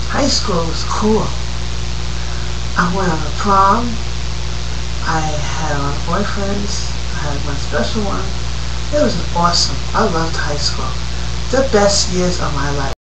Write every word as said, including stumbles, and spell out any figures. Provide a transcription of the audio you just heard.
High school was cool. I went on a prom. I had a lot of boyfriends. I had one special one. It was awesome. I loved high school. The best years of my life.